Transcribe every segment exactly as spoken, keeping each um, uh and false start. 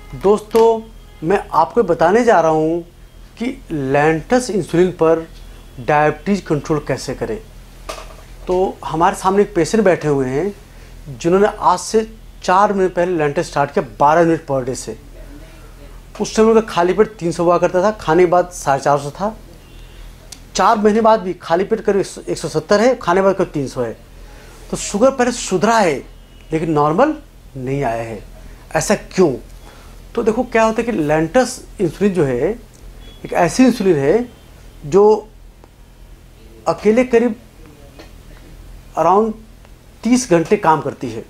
दोस्तों, मैं आपको बताने जा रहा हूँ कि लैंटस इंसुलिन पर डायबिटीज़ कंट्रोल कैसे करें। तो हमारे सामने एक पेशेंट बैठे हुए हैं जिन्होंने आज से चार महीने पहले लैंटस स्टार्ट किया बारह मिनट पर डे से। उस समय उनका खाली पेट तीन सौ हुआ करता था, खाने के बाद साढ़े चार सौ था। चार महीने बाद भी खाली पेट करीब एक सौ सत्तर है, खाने के बाद करीब तीन सौ है। तो शुगर पहले सुधरा है लेकिन नॉर्मल नहीं आया है। ऐसा क्यों? तो देखो क्या होता है कि लैंटस इंसुलिन जो है एक ऐसी इंसुलिन है जो अकेले करीब अराउंड तीस घंटे काम करती है।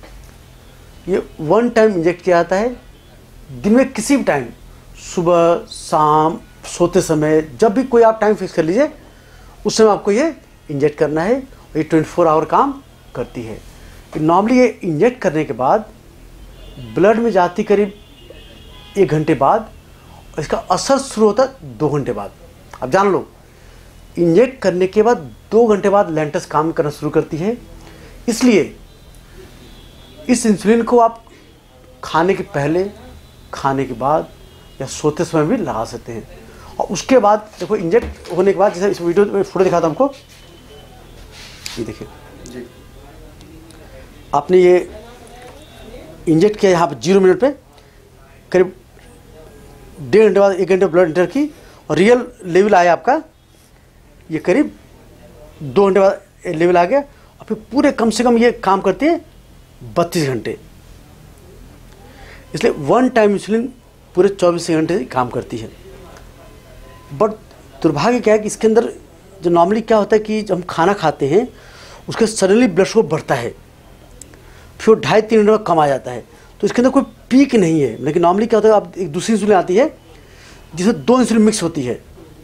ये वन टाइम इंजेक्ट किया जाता है दिन में किसी भी टाइम, सुबह शाम सोते समय, जब भी कोई आप टाइम फिक्स कर लीजिए उस समय आपको ये इंजेक्ट करना है। ये ट्वेंटी फोर आवर काम करती है। नॉर्मली ये इंजेक्ट करने के बाद ब्लड में जाती करीब एक घंटे बाद, इसका असर शुरू होता है दो घंटे बाद। अब जान लो, इंजेक्ट करने के बाद दो घंटे बाद लैंटस काम करना शुरू करती है। इसलिए इस इंसुलिन को आप खाने के पहले, खाने के बाद या सोते समय भी लगा सकते हैं। और उसके बाद देखो इंजेक्ट होने के बाद, जैसे इस वीडियो में फोटो दिखाता हूं हमको, ये देखिए जी, आपने ये इंजेक्ट किया यहाँ पर जीरो मिनट पे, करीब डेढ़ घंटे बाद एक घंटे ब्लड इंटर की और रियल लेवल आया आपका ये करीब दो घंटे बाद लेवल आ गया। और फिर पूरे कम से कम ये काम करती है बत्तीस घंटे। इसलिए वन टाइम इंसुलिन पूरे चौबीस घंटे काम करती है। बट दुर्भाग्य क्या है कि इसके अंदर जो नॉर्मली क्या होता है कि जब हम खाना खाते हैं उसके सडनली ब्लड शुगर बढ़ता है, फिर ढाई तीन घंटे में कम आ जाता है। तो इसके अंदर कोई पीक नहीं है। लेकिन नॉर्मली क्या होता है, आप एक दूसरी इंसुलिन आती है जिसमें दो इंसुलिन मिक्स होती है।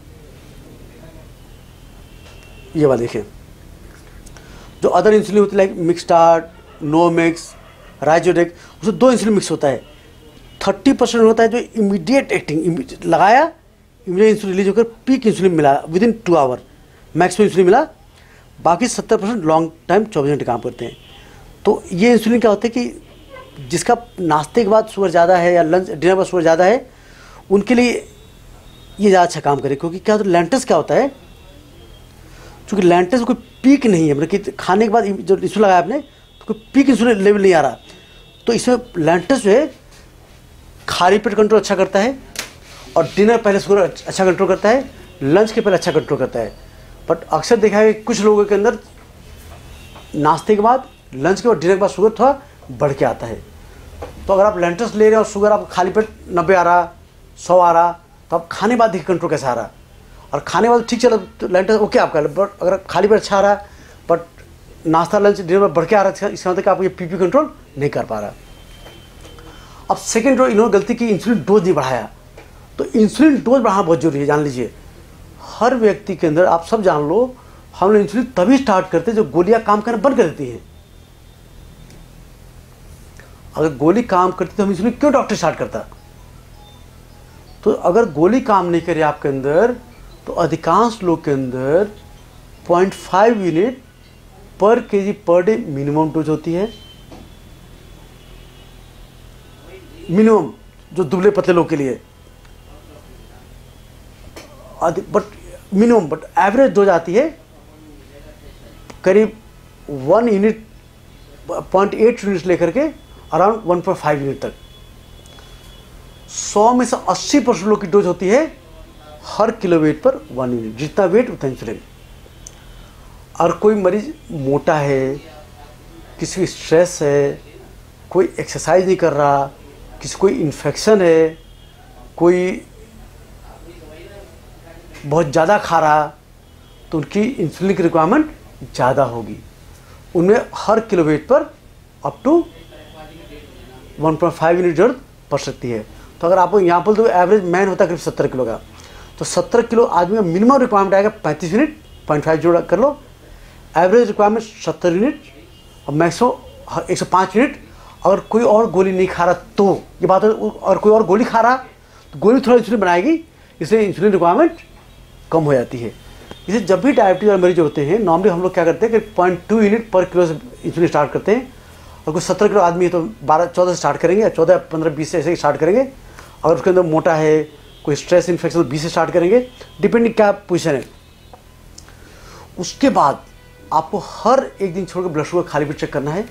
ये वाला देखिए, जो अदर इंसुलिन होती है like Mixtard, no mix, Ryzodeg, उसमें दो इंसुलिन मिक्स होता है। थर्टी परसेंट होता है जो इमीडिएट एक्टिंग, लगाया इमीडिएट इंसुलिन रिलीज होकर पीक इंसुलिन मिला within two hour, maximum insulin मिला। बाकी सत्तर परसेंट लॉन्ग टाइम चौबीस घंटे काम करते हैं। तो ये इंसुलिन क्या होता है कि जिसका नाश्ते के बाद शुगर ज़्यादा है या लंच डिनर के बाद शुगर ज़्यादा है, उनके लिए ये ज़्यादा अच्छा काम करे। क्योंकि क्या होता है, लैंटस क्या होता है, चूँकि लैंटस में कोई पीक नहीं है, मतलब कि खाने के बाद जो इंसुलिन लगाया आपने तो कोई पीक इंसुलिन लेवल नहीं आ रहा। तो इसमें लैंटस जो है खाली पेट कंट्रोल अच्छा करता है और डिनर पहले शुगर अच्छा कंट्रोल करता है, लंच के पहले अच्छा कंट्रोल करता है। बट अक्सर देखा है कि कुछ लोगों के अंदर नाश्ते के बाद, लंच के बाद, डिनर के बाद शुगर थोड़ा बढ़ के आता है। तो अगर आप लैंटस ले रहे हैं और शुगर आप खाली पेट नब्बे आ रहा, सौ आ रहा, तो आप खाने बाद देखिए कंट्रोल कैसा आ रहा। और खाने बाद ठीक चला तो लैंटस ओके आपका, बट अगर खाली पेट अच्छा आ रहा बट नाश्ता लंच डिनर में बढ़ के आ रहा है, इसका मतलब कि आप ये पीपी कंट्रोल नहीं कर पा रहा। अब सेकेंड जो इन्होंने गलती की, इंसुलिन डोज नहीं बढ़ाया। तो इंसुलिन डोज बढ़ाना बहुत जरूरी है, जान लीजिए। हर व्यक्ति के अंदर, आप सब जान लो, हम लोग इंसुलिन तभी स्टार्ट करते हैं जब गोलियां काम करना बंद कर देती हैं। अगर गोली काम करती तो हम इंसुलिन क्यों डॉक्टर स्टार्ट करता? तो अगर गोली काम नहीं करे आपके अंदर, तो अधिकांश लोग के अंदर पॉइंट फाइव यूनिट पर केजी पर डे मिनिमम डोज होती है। मिनिमम जो दुबले पतले लोग के लिए, but minimum but average dose आती है करीब one unit, point eight unit लेकर के around one point five unit तक। सौ में से अस्सी परसेंट लोग की डोज होती है हर किलो वेट पर वन यूनिट। जितना वेट उतना इंसुलिन। और कोई मरीज मोटा है, किसी को स्ट्रेस है, कोई एक्सरसाइज नहीं कर रहा, किसी कोई इन्फेक्शन है, कोई बहुत ज़्यादा खा रहा, तो उनकी इंसुलिन की रिक्वायरमेंट ज़्यादा होगी। उनमें हर किलो वेट पर up to one point five unit जरूरत पड़ सकती है। तो अगर आपको यहाँ पर तो एवरेज मैन होता है करीब सत्तर किलो का, तो सत्तर किलो आदमी का मिनिमम रिक्वायरमेंट आएगा पैंतीस यूनिट, पॉइंट फाइव जोड़ कर लो। एवरेज रिक्वायरमेंट सत्तर यूनिट और मैक्सिमम एक सौ पाँच यूनिट। अगर कोई और गोली नहीं खा रहा तो ये बात है, और कोई और गोली खा रहा तो गोली थोड़ा इंसुलिन बनाएगी, इसलिए इंसुलिन रिक्वायरमेंट कम हो जाती है। इसे जब भी डायबिटीज वाले मरीज होते हैं, नॉर्मली हम लोग क्या करते हैं कि पॉइंट टू यूनिट पर किलो से इंसुलिन स्टार्ट करते हैं और कुछ सत्तर किलो आदमी है तो बारह चौदह से स्टार्ट करेंगे, चौदह पंद्रह बीस से ऐसे स्टार्ट करेंगे। अगर उसके अंदर मोटा है, कोई स्ट्रेस इन्फेक्शन, तो बीस से स्टार्ट करेंगे, डिपेंडिंग क्या पोजीशन है। उसके बाद आपको हर एक दिन छोड़कर ब्लड शुगर खाली पेट चेक करना है।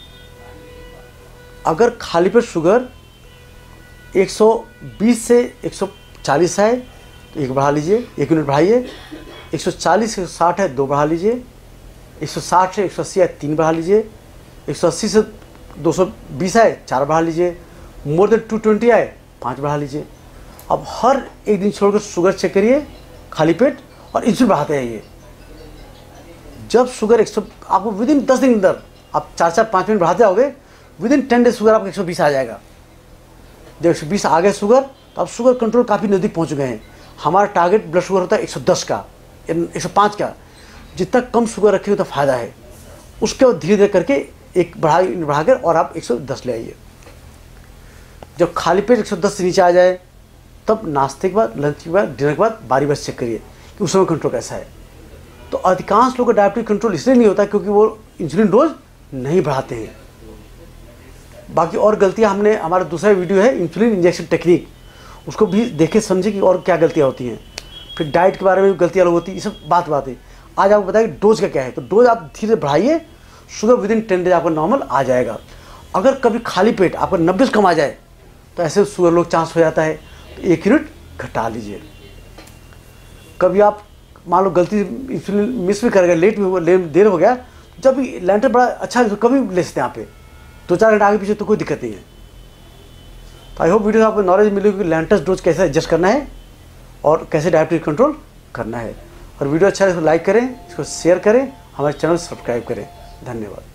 अगर खाली पेट शुगर एक सौ बीस से एक सौ चालीस है तो एक बढ़ा लीजिए, एक यूनिट बढ़ाइए। एक सौ चालीस से एक सौ साठ है, दो बढ़ा लीजिए। एक सौ साठ से एक सौ अस्सी है, तीन बढ़ा लीजिए। एक सौ अस्सी से दो सौ बीस है, चार बढ़ा लीजिए। मोर देन टू ट्वेंटी है, पाँच बढ़ा लीजिए। अब हर एक दिन छोड़कर शुगर चेक करिए खाली पेट और इंसुलिन बढ़ाते रहिए। जब शुगर एक सौ आपको विद इन दस दिन अंदर आप चार चार पाँच मिनट बढ़ाते आओगे, within ten days sugar आपको एक सौ बीस आ जाएगा। जब एक सौ बीस आ गए शुगर, तो आप शुगर कंट्रोल काफ़ी नज़दीक पहुंच गए हैं। हमारा टारगेट ब्लड शुगर होता है एक सौ दस का, एक सौ पाँच का। जितना कम शुगर रखेंगे उतना फ़ायदा है। उसके बाद धीरे धीरे करके एक बढ़ा बढ़ाकर और आप एक सौ दस ले आइए। जब खाली पेट एक सौ दस से नीचे आ जाए, तब नाश्ते के बाद, लंच के बाद, डिनर के बाद बारी बारी चेक करिए कि उस समय कंट्रोल कैसा है। तो अधिकांश लोगों का डायबिटीज कंट्रोल इसलिए नहीं होता क्योंकि वो इंसुलिन डोज नहीं बढ़ाते हैं। बाकी और गलतियां हमने, हमारा दूसरा वीडियो है इंसुलिन इंजेक्शन टेक्निक, उसको भी देखे समझे कि और क्या गलतियां होती हैं। फिर डाइट के बारे में भी गलतियां अलग होती है। ये सब बात बात है। आज आपको बताया कि डोज का क्या है। तो डोज आप धीरे बढ़ाइए, sugar within ten days आपका नॉर्मल आ जाएगा। अगर कभी खाली पेट आपका नब्बे से कम आ जाए तो ऐसे शुगर लोग चांस हो जाता है, तो एक यूनिट घटा लीजिए। कभी आप मान लो गलती इंसुलिन मिस भी कर गए, लेट भी हो गया, देर हो गया, जब भी लैंटर बड़ा अच्छा तो कभी ले सकते हैं यहाँ पे, दो चार घंटे आगे पीछे तो कोई दिक्कत नहीं है। तो आई होप वीडियो में आपको नॉलेज मिलेगी कि लैंटस डोज कैसे एडजस्ट करना है और कैसे डायबिटीज कंट्रोल करना है। और वीडियो अच्छा है तो लाइक करें, इसको शेयर करें, हमारे चैनल सब्सक्राइब करें। धन्यवाद।